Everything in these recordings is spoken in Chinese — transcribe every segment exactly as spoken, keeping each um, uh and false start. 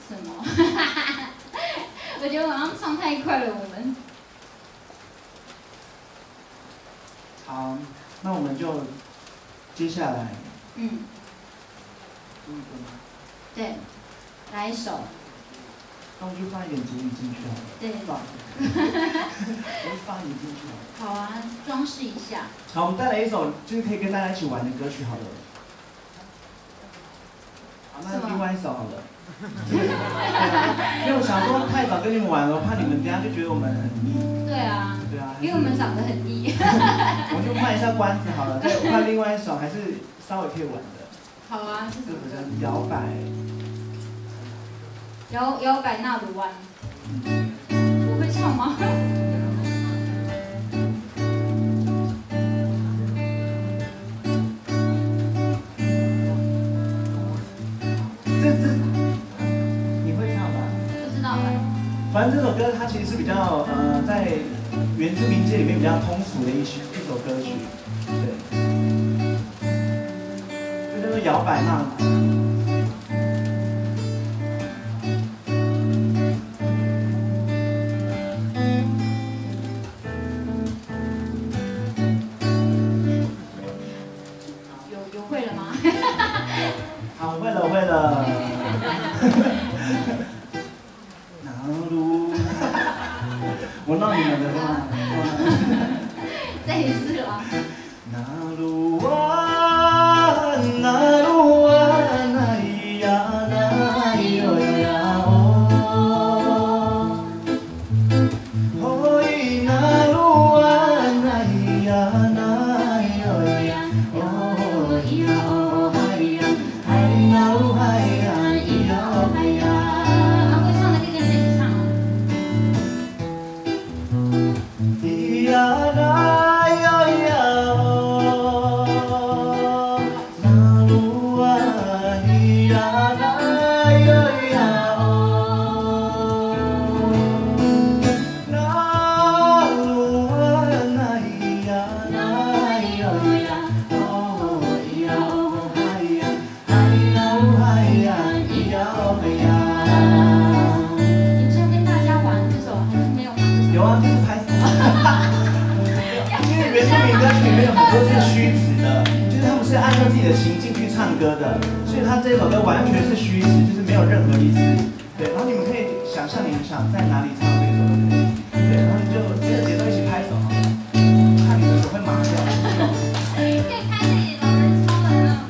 什么？我觉得晚上唱太快了，我们。 好，那我们就接下来。 嗯。 主语歌吗？ 对，来一首。 那我们就放一点主语进去好了。 对。 放。我就放一点进去好了。 好啊，装饰一下。 好，我们带来一首就是可以跟大家一起玩的歌曲好了。好，那另外一首好了。因为我想说太早跟你们玩了，我怕你们等下就觉得我们很腻。 对啊。 对啊。 因为我们长得很腻。 我就卖一下关子好了，再换另外一首还是稍微可以玩的。 好啊，是什么歌？ 摇摆。 摇摇摆纳鲁湾。我会唱吗？ 反正这首歌它其实是比较呃在原住民界里面比较通俗的一曲一首歌曲，对，就叫做摇摆纳鲁。 有有会了吗？ 好，会了会了。我让你们的吗？ 再一次啊！ 那鲁哇，那鲁哇，那咿呀那咿哟呀哦，哦咿那鲁哇，那咿呀那咿哟呀哦咿呀哦嗨呀，嗨那鲁嗨呀咿呀哦嗨呀。 啊，会唱的可以跟着一起唱哦。 呀啦呀呀哦，那鲁哇咿呀啦呀呀哦，那鲁哇那咿呀啦呀呀哦咿呀哦嗨呀，嗨啦鲁嗨呀咿呀哦嗨呀。 你之后跟大家玩这首还是没有吗？ 有啊，就是拍手。因为原住民歌曲里面有很多是虚词的，就是他们是按照自己的情境去唱歌的，所以他这首歌完全是虚词，就是没有任何意思。对，然后你们可以想象你们想在哪里唱这首歌，对，然后你就这个节奏一起拍手好了，看你的手会麻掉。 可以开自己老人操了呢。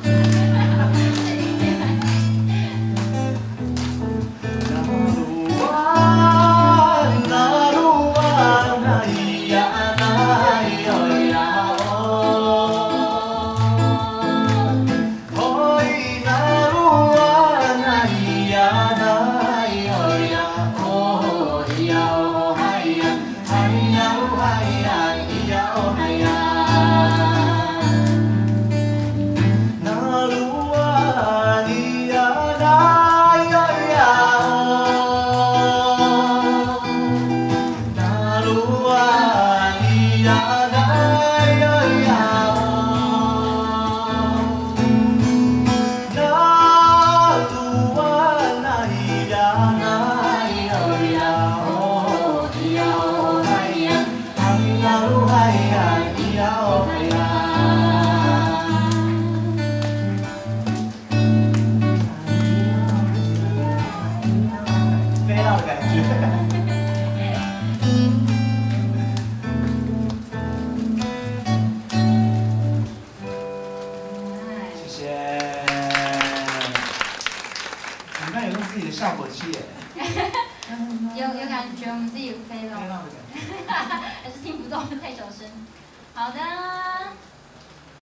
效果器耶， 有有感觉我们自己飞了，还是听不到太小声。好的。